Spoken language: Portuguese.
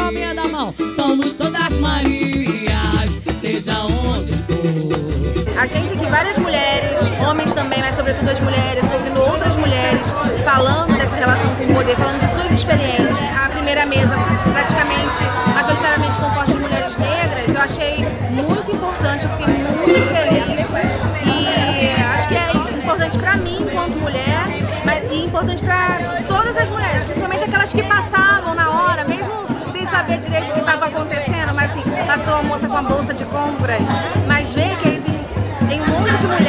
palminha da mão. Somos todas Marias, seja onde for. A gente aqui, várias mulheres, homens também, mas sobretudo as mulheres, ouvindo outras mulheres falando dessa relação com o poder, falando de suas experiências. A primeira mesa, praticamente, majoritariamente composta de mulheres negras, eu achei muito importante, eu fiquei muito feliz. E acho que é importante para mim, enquanto mulher, mas e importante para todas as mulheres, principalmente aquelas que passavam na hora, mesmo sem saber direito o que estava acontecendo, mas assim, passou a moça com a bolsa de compras, mas vê que tem um monte de mulheres